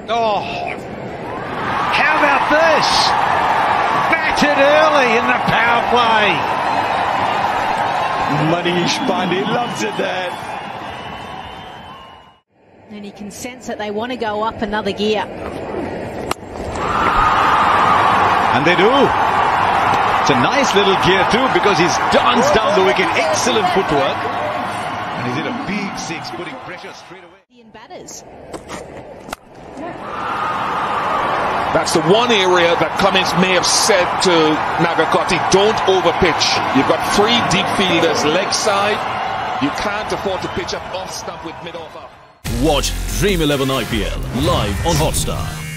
Oh, how about this? Batted early in the power play. Manish Pandey loves it there. And you can sense that they want to go up another gear. And they do. It's a nice little gear too, because he's danced down the wicket. Excellent footwork. And he's hit a big six, putting pressure straight away. Batters. That's the one area that Cummins may have said to Nagakoti, don't overpitch. You've got three deep fielders leg side. You can't afford to pitch up off stump with mid-off up. Watch Dream 11 IPL live on Hotstar.